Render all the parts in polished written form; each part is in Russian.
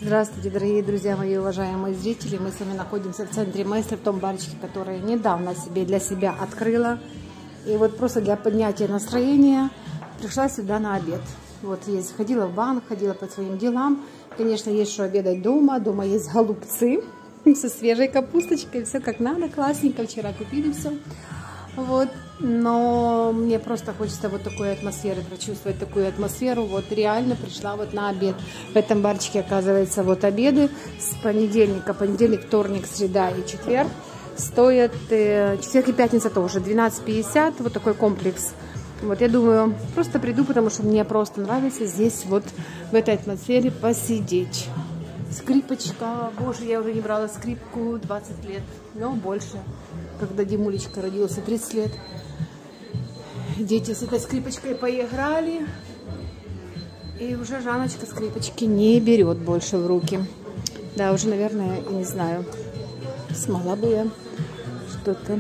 Здравствуйте, дорогие друзья мои, уважаемые зрители. Мы с вами находимся в центре Мессы, в том барчике, который недавно для себя открыла. И вот просто для поднятия настроения пришла сюда на обед. Вот ходила в банк, ходила по своим делам. Конечно, есть что обедать дома. Дома есть голубцы со свежей капусточкой. Все как надо, классненько. Вчера купили все. Вот, но мне просто хочется вот такой атмосферы, прочувствовать такую атмосферу. Вот реально пришла вот на обед. В этом барчике, оказывается, вот обеды с понедельник, вторник, среда и четверг стоят, четверг и пятница тоже, 12,50, вот такой комплекс. Вот, я думаю, просто приду, потому что мне просто нравится здесь вот в этой атмосфере посидеть. Скрипочка, боже, я уже не брала скрипку 20 лет, но больше. Когда Димулечка родился, 30 лет. Дети с этой скрипочкой поиграли. И уже Жаночка скрипочки не берет больше в руки. Да, уже, наверное, я не знаю, смогла бы я что-то.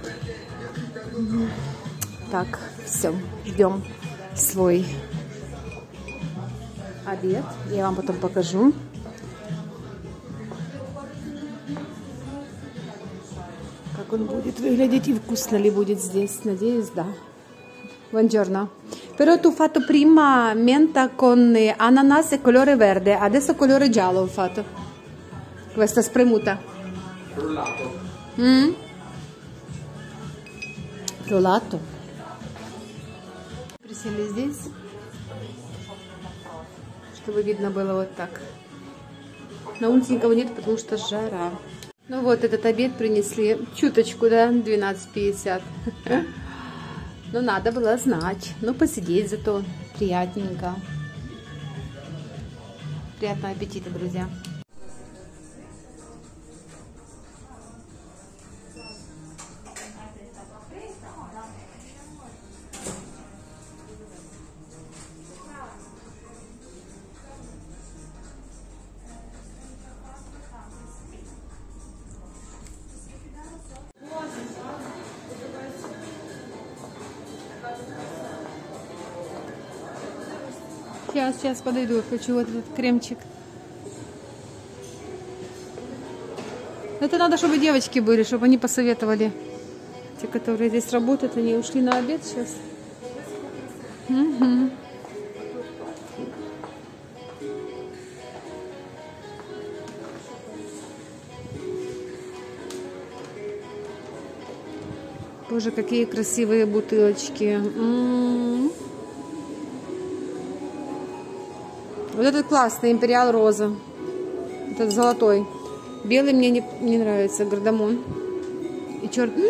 Так, все, ждем свой обед. Я вам потом покажу. Как он будет выглядеть и вкусно ли будет здесь. Надеюсь, да. Buongiorno. Però tu hai fatto prima menta con ananas e colore verde, adesso colore giallo ho fatto. Questa spremuta. Frullato. Frullato. Присели здесь, чтобы видно было вот так. На улице никого нет, потому что жара. Ну вот, этот обед принесли чуточку, да, 12,50. Ну, надо было знать. Ну, посидеть зато приятненько. Приятного аппетита, друзья. Сейчас подойду, хочу вот этот кремчик. Это надо, чтобы девочки были, чтобы они посоветовали. Те, которые здесь работают, они ушли на обед сейчас. Угу. Боже, какие красивые бутылочки. Вот этот классный, империал роза. Этот золотой. Белый мне не нравится, гардамон. И черный.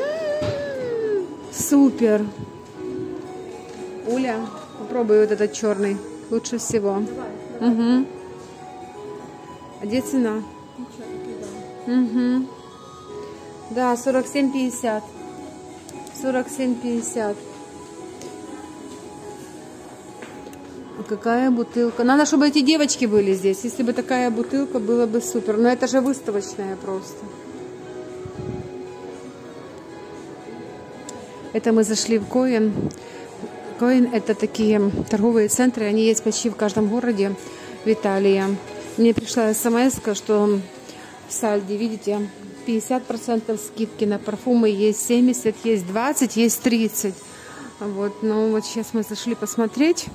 Супер. Уля, попробуй вот этот черный. Лучше всего. Угу. А где цена? Угу. Да, 47,50. 47,50. Какая бутылка. Надо, чтобы эти девочки были здесь. Если бы такая бутылка, было бы супер. Но это же выставочная просто. Это мы зашли в Коин. Коин — это такие торговые центры. Они есть почти в каждом городе в Италии. Мне пришла смс-ка, что в Сальде, видите, 50% скидки на парфумы. Есть 70, есть 20, есть 30. Вот. Ну вот сейчас мы зашли посмотреть.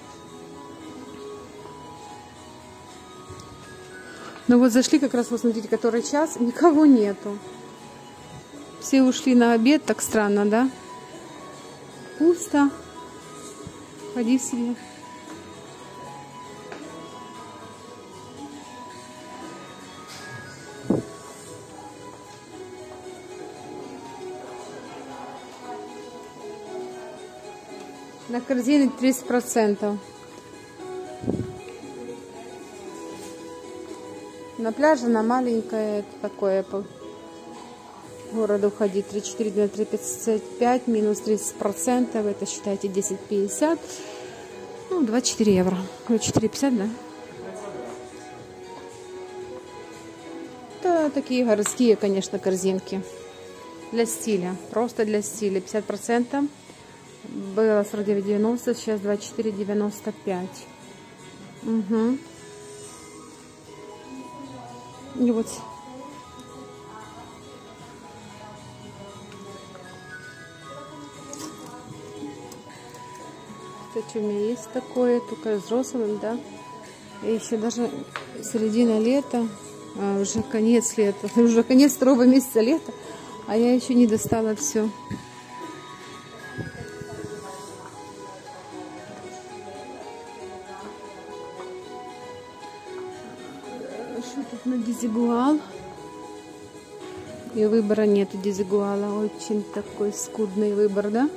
Ну вот зашли как раз, вот смотрите, который час, никого нету. Все ушли на обед, так странно, да? Пусто. Ходи себе. На корзине 30%. На пляже, на маленькое, это такое по городу ходить 3,4, 2, 3,55, минус 30%, это считайте 10,50, ну, 24 евро, 4,50, да? Это такие городские, конечно, корзинки для стиля, просто для стиля, 50%, было 49,90, сейчас 24,95. Угу. И вот. Кстати, у меня есть такое, только с розовым, да. И еще даже середина лета, уже конец лета, уже конец второго месяца лета, а я еще не достала все. Что тут на дезигуал? И выбора нету дезигуала, очень такой скудный выбор, да?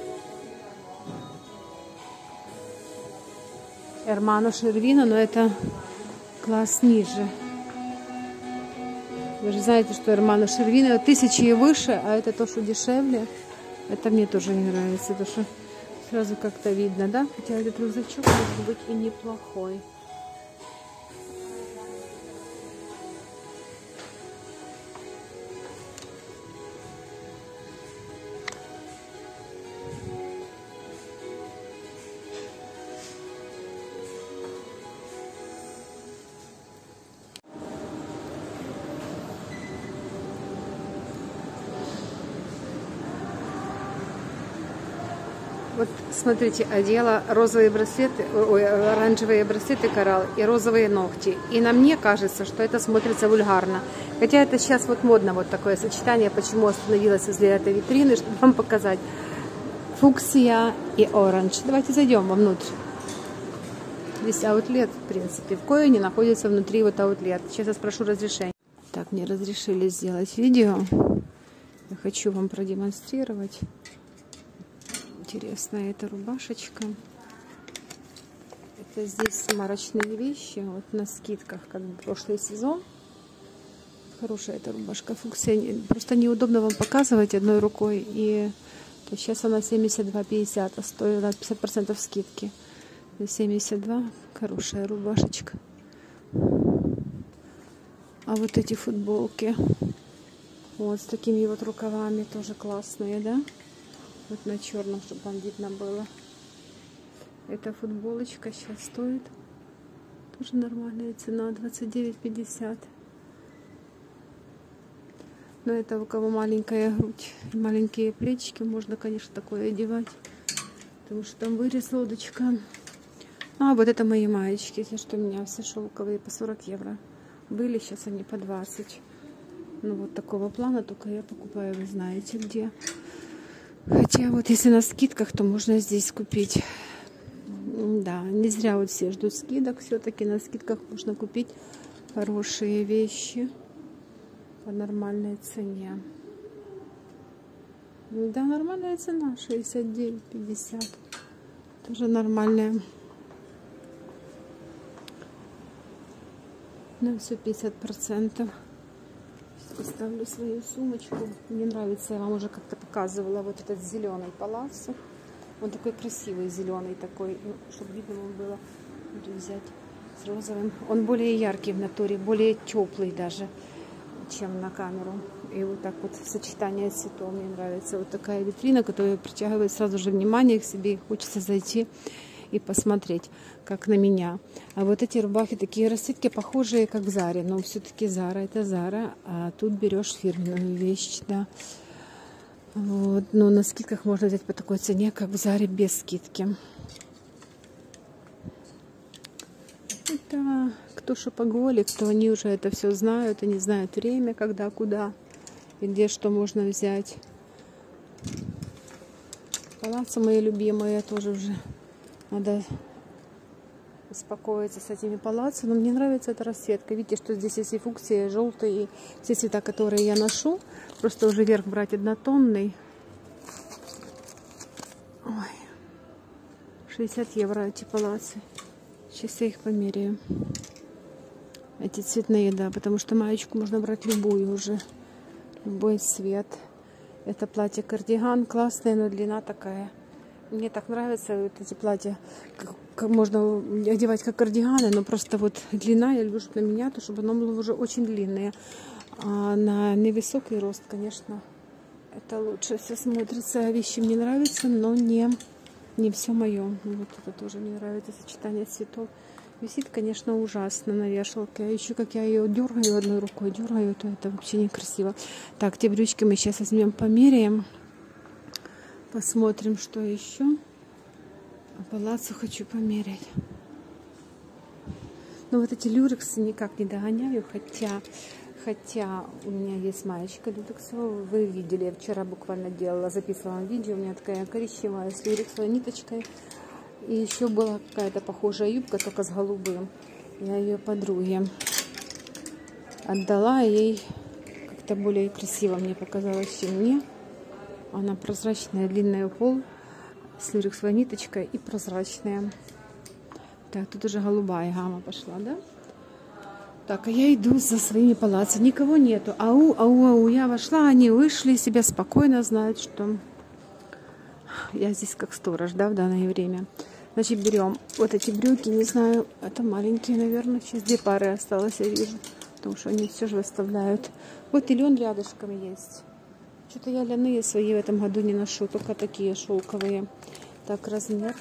Эрмано Шервино, но это класс ниже. Вы же знаете, что Эрмано Шервино 1000 и выше, а это то, что дешевле. Это мне тоже не нравится, потому что сразу как-то видно, да? Хотя этот рюкзачок может быть и неплохой. Вот смотрите, одела розовые браслеты, оранжевые браслеты коралл и розовые ногти. И на мне кажется, что это смотрится вульгарно. Хотя это сейчас вот модно, вот такое сочетание. Почему остановилась возле этой витрины, чтобы вам показать. Фуксия и оранж. Давайте зайдем вовнутрь. Здесь аутлет, в принципе. В Коэне находится внутри вот аутлет. Сейчас я спрошу разрешение. Так, мне разрешили сделать видео. Я хочу вам продемонстрировать. Интересная эта рубашечка. Это здесь марочные вещи. Вот на скидках, как в прошлый сезон. Хорошая эта рубашка фуксия. Просто неудобно вам показывать одной рукой. И то сейчас она 72,50, а стоила 50% скидки. 72. Хорошая рубашечка. А вот эти футболки. Вот с такими вот рукавами тоже классные, да? Вот на черном, чтобы вам видно было. Эта футболочка сейчас стоит. Тоже нормальная цена. 29,50. Но это у кого маленькая грудь, маленькие плечики, можно, конечно, такое одевать. Потому что там вырез лодочка. А, вот это мои маечки, если что, у меня все шелковые по 40 евро. Были, сейчас они по 20. Ну, вот такого плана, только я покупаю, вы знаете, где. Хотя вот если на скидках, то можно здесь купить. Да, не зря вот все ждут скидок. Все-таки на скидках можно купить хорошие вещи по нормальной цене. Да, нормальная цена 69,50. Тоже нормальная. На все 50%. Поставлю свою сумочку. Мне нравится, я вам уже как-то показывала, вот этот зеленый палаццо. Он такой красивый, зеленый такой, чтобы видно вам было. Буду взять с розовым. Он более яркий в натуре, более теплый даже, чем на камеру. И вот так вот сочетание цветов мне нравится. Вот такая витрина, которая притягивает сразу же внимание к себе. Хочется зайти и посмотреть, как на меня. А вот эти рубахи, такие расцветки, похожие, как в Заре. Но все-таки Зара это Зара, а тут берешь фирменную вещь, да. Вот. Но на скидках можно взять по такой цене, как в Заре, без скидки. Это кто шопоголик, кто они уже это все знают, они знают время, когда, куда и где что можно взять. Палаццо мои любимые, тоже уже надо успокоиться с этими палаццо. Но мне нравится эта расцветка. Видите, что здесь есть и фуксия, и желтый, и все цвета, которые я ношу. Просто уже верх брать однотонный. Ой. 60 евро эти палаццо. Сейчас я их померяю. Эти цветные, да, потому что маечку можно брать любую уже. Любой цвет. Это платье-кардиган классное, но длина такая. Мне так нравятся вот эти платья, как можно одевать как кардиганы, но просто вот длина, я люблю, чтобы на меня, то чтобы оно было уже очень длинное. А на невысокий рост, конечно, это лучше все смотрится. Вещи мне нравятся, но не все мое. Вот это тоже мне нравится, сочетание цветов. Висит, конечно, ужасно на вешалке. А еще как я ее дергаю одной рукой, дергаю, то это вообще некрасиво. Так, те брючки мы сейчас возьмем, померяем. Посмотрим, что еще. А палаццо хочу померять. Но вот эти люрексы никак не догоняю, хотя у меня есть маечка люрексовая. Вы видели, я вчера буквально делала, записывала видео. У меня такая коричневая с люрексовой ниточкой. И еще была какая-то похожая юбка, только с голубым. Я ее подруге отдала, ей как-то более красиво мне показалось, чем мне. Она прозрачная, длинная пол с люрексовой ниточкой и прозрачная. Так, тут уже голубая гамма пошла, да? Так, а я иду за своими палаццо. Никого нету. Ау. Я вошла, они вышли, себя спокойно знают, что я здесь как сторож, да, в данное время. Значит, берем вот эти брюки, не знаю, это маленькие, наверное. Сейчас 2 пары осталось, я вижу. Потому что они все же выставляют. Вот и лен рядышком есть. Что-то я льняные свои в этом году не ношу, только такие шелковые. Так, размер.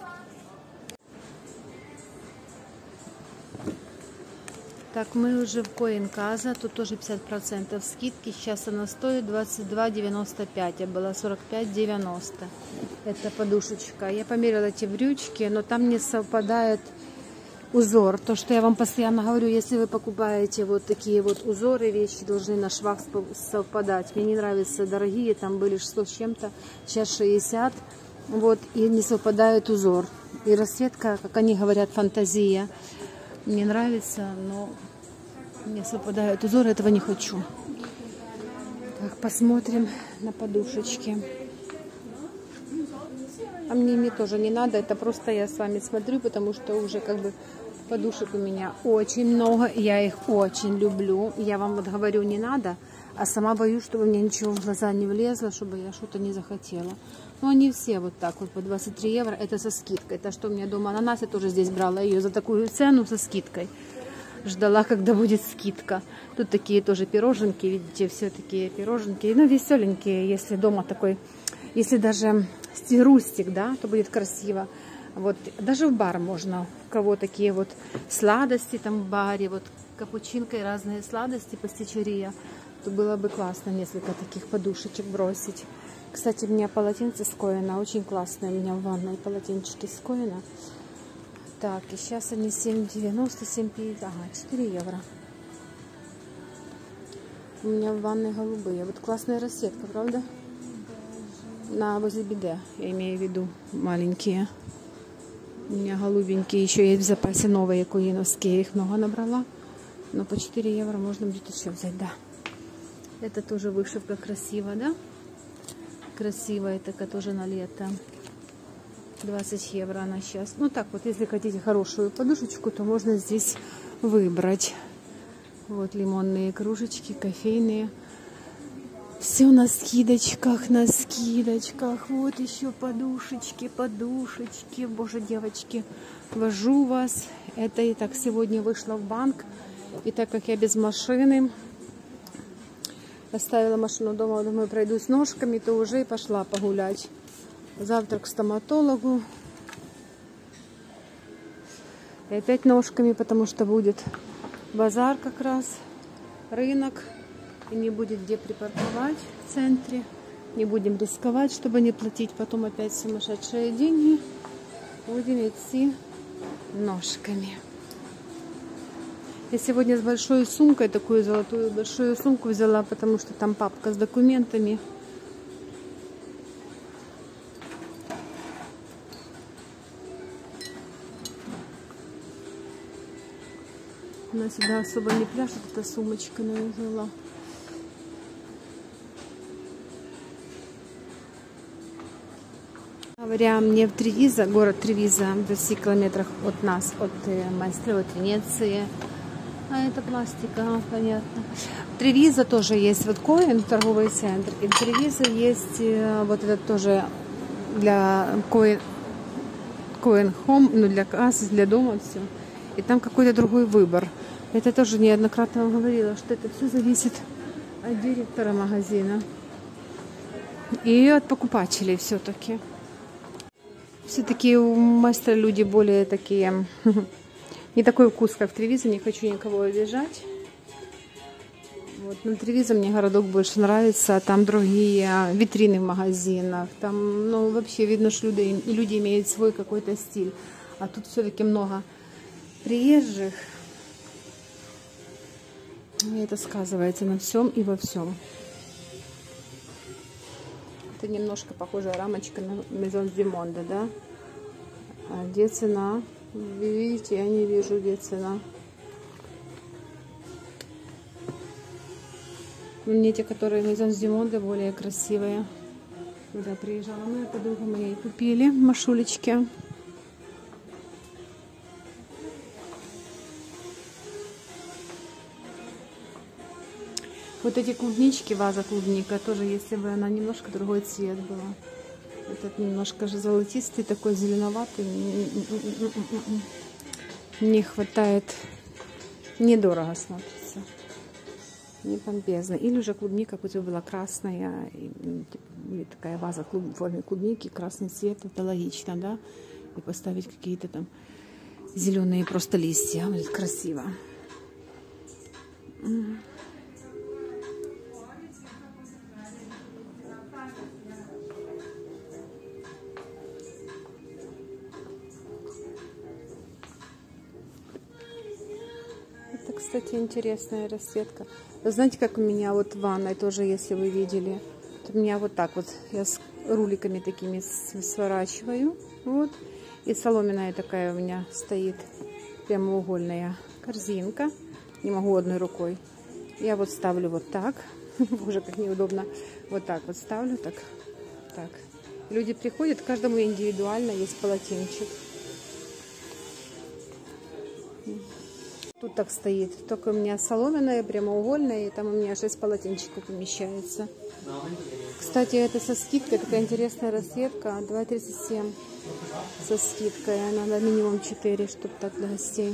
Так, мы уже в Коин-Каза, тут тоже 50% скидки. Сейчас она стоит 22,95, а была 45,90. Это подушечка. Я померила эти брючки, но там не совпадает узор. То, что я вам постоянно говорю, если вы покупаете вот такие вот узоры, вещи должны на швах совпадать. Мне не нравятся дорогие, там были 600 с чем-то, сейчас 60. Вот, и не совпадает узор. И расцветка, как они говорят, фантазия. Мне нравится, но не совпадают узоры, этого не хочу. Так, посмотрим на подушечки. А мне тоже не надо, это просто я с вами смотрю, потому что уже как бы подушек у меня очень много, я их очень люблю. Я вам вот говорю, не надо, а сама боюсь, чтобы мне ничего в глаза не влезло, чтобы я что-то не захотела. Но они все вот так вот по 23 евро, это со скидкой. Это что у меня дома ананас, я тоже здесь брала ее за такую цену со скидкой. Ждала, когда будет скидка. Тут такие тоже пироженки, видите, все такие пироженки. Ну, веселенькие, если дома такой, если даже рустик, да, то будет красиво. Вот, даже в бар можно, у кого такие вот сладости там в баре, вот капучинка и разные сладости, пастичерия, то было бы классно несколько таких подушечек бросить. Кстати, у меня полотенце с Коина, очень классное, у меня в ванной полотенчики с Коина. Так, и сейчас они 7,90, 7,50, ага, 4 евро. У меня в ванной голубые, вот классная расцветка, правда? Возле биде, я имею в виду, маленькие. У меня голубенькие, еще есть в запасе новые коиновские, я их много набрала. Но по 4 евро можно будет еще взять, да. Это тоже вышивка красивая, да? Красивая, такая тоже на лето. 20 евро она сейчас. Ну так вот, если хотите хорошую подушечку, то можно здесь выбрать. Вот лимонные кружечки, кофейные. Все на скидочках, на скидочках. Вот еще подушечки, подушечки. Боже, девочки, вожу вас. Это и так сегодня вышла в банк. И так как я без машины, оставила машину дома, думаю, пройдусь ножками, то уже и пошла погулять. Завтра к стоматологу. И опять ножками, потому что будет базар как раз, рынок. И не будет где припарковать в центре. Не будем рисковать, чтобы не платить потом опять сумасшедшие деньги. Будем идти ножками. Я сегодня с большой сумкой, такую золотую большую сумку взяла, потому что там папка с документами. Она сюда особо не пляшет, эта сумочка, но я взяла. Говоря мне в Тревизо, город Тревизо, в 10 километрах от нас, от Маэстро, от Венеции. А это пластика, понятно. В Тревизо тоже есть вот Коин, торговый центр. И в Тревизо есть вот этот тоже для Коин Home, ну для кассы, для дома все. И там какой-то другой выбор. Это тоже неоднократно вам говорила, что это все зависит от директора магазина. И от покупателей все-таки. Все-таки у мастера люди более такие Не такой вкус, как в Тревизо, не хочу никого обижать. Вот, на Тревизо мне городок больше нравится, там другие витрины в магазинах, там, ну, вообще видно, что люди имеют свой какой-то стиль, а тут все-таки много приезжих, и это сказывается на всем и во всем. Это немножко похожая рамочка на Maison du Monde, да? А где цена? Вы видите, я не вижу, где цена. Мне те, которые Maison du Monde, более красивые. Когда приезжала моя подруга, мы ей купили машулечки. Вот эти клубнички, ваза клубника, тоже, если бы она немножко другой цвет была. Этот немножко же золотистый, такой зеленоватый. Не хватает. Недорого смотрится. Не помпезно. Или уже клубника, которая была красная, и такая ваза в форме клубники, красный цвет, это логично, да? И поставить какие-то там зеленые просто листья, будет красиво. Это, кстати, интересная расцветка. Вы знаете, как у меня вот в ванной тоже, если вы видели, у меня вот так вот, я с руликами такими сворачиваю, вот, и соломенная такая у меня стоит прямоугольная корзинка, не могу одной рукой. Я вот ставлю вот так, боже, как неудобно, вот так вот ставлю, так. Люди приходят, каждому индивидуально есть полотенчик. Тут так стоит, только у меня соломенная, прямоугольная, и там у меня 6 полотенчиков помещается. Кстати, это со скидкой, такая интересная расцветка, 2,37 со скидкой, она на минимум 4, чтобы так для гостей.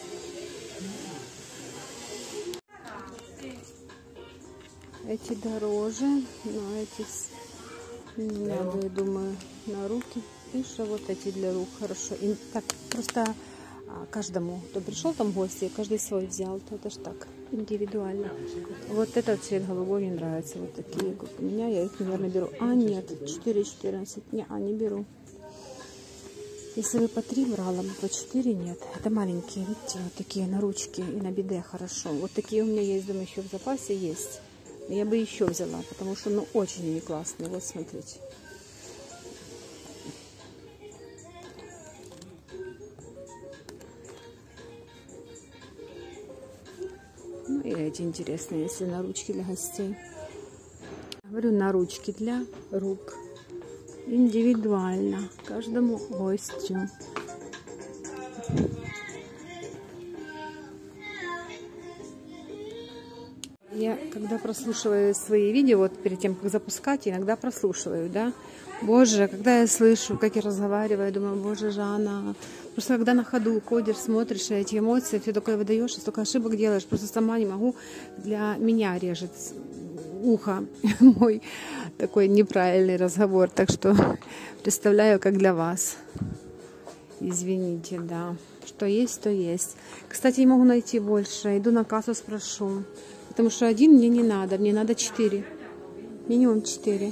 Эти дороже, но эти не надо, я думаю, на руки. И что вот эти для рук хорошо. И так просто каждому, кто пришел там в гости, каждый свой взял, то это ж так, индивидуально. Вот этот цвет голубой мне нравится, вот такие, как у меня, я их, наверное, беру. А, нет, 4,14, не беру. Если бы по 3 брала, бы по 4 нет. Это маленькие, видите, вот такие на ручки и на биде хорошо. Вот такие у меня есть, думаю, еще в запасе есть. Я бы еще взяла, потому что, ну, очень они классные. Вот, смотрите. Ну, и эти интересные, если на ручки для гостей. Говорю, на ручки для рук. Индивидуально. Каждому гостю. Я, когда прослушиваю свои видео, вот перед тем, как запускать, иногда прослушиваю, да. Боже, когда я слышу, как я разговариваю, думаю, боже, Жанна. Просто когда на ходу ходишь, смотришь эти эмоции, все такое выдаешь, столько ошибок делаешь, просто сама не могу. Для меня режет ухо мой такой неправильный разговор. Так что представляю, как для вас. Извините, да. Что есть, то есть. Кстати, не могу найти больше. Иду на кассу, спрошу. Потому что один мне не надо. Мне надо 4. Минимум 4.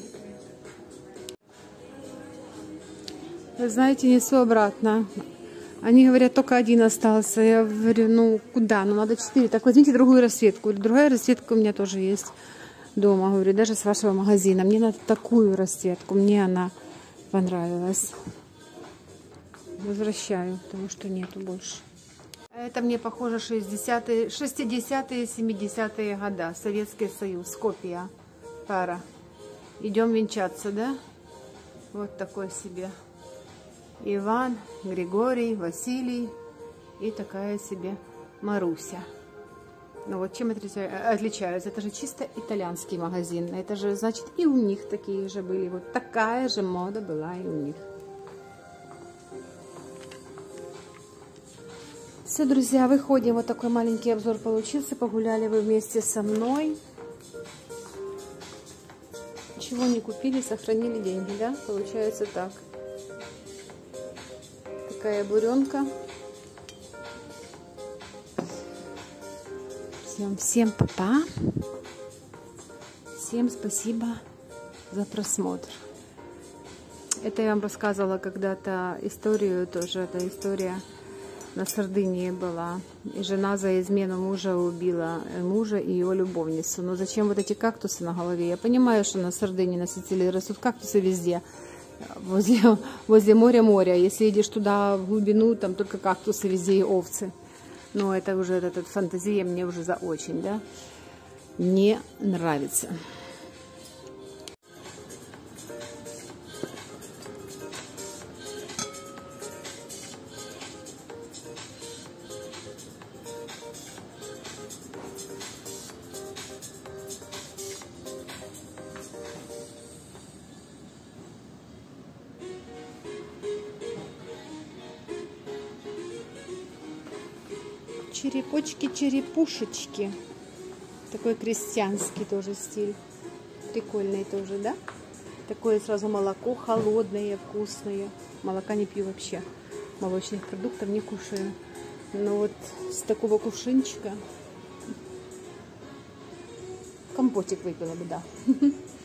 Вы знаете, несу обратно. Они говорят, только один остался. Я говорю, ну куда? Ну надо 4. Так возьмите другую расцветку. Другая расцветка у меня тоже есть дома. Говорю, даже с вашего магазина. Мне надо такую расцветку. Мне она понравилась. Возвращаю, потому что нету больше. Это мне похоже 60-е, 70-е года. Советский Союз, копия, пара. Идем венчаться, да? Вот такой себе. Иван, Григорий, Василий и такая себе Маруся. Ну вот чем отличаются? Это же чисто итальянский магазин. Это же, значит, и у них такие же были. Вот такая же мода была и у них. Все, друзья, выходим. Вот такой маленький обзор получился. Погуляли вы вместе со мной. Ничего не купили, сохранили деньги, да? Получается так. Такая буренка. Всем пока. Всем спасибо за просмотр. Это я вам рассказывала когда-то историю, тоже эта история на Сардинии была. И жена за измену мужа убила мужа и его любовницу. Но зачем вот эти кактусы на голове? Я понимаю, что на Сардинии, на Сицилии растут кактусы везде. Возле моря. Если идешь туда в глубину, там только кактусы везде и овцы. Но это уже эта фантазия мне уже за очень, да, не нравится. Черепочки-черепушечки. Такой крестьянский тоже стиль. Прикольный тоже, да? Такое сразу молоко холодное, вкусное. Молока не пью вообще. Молочных продуктов не кушаю. Но вот с такого кувшинчика компотик выпила бы, да.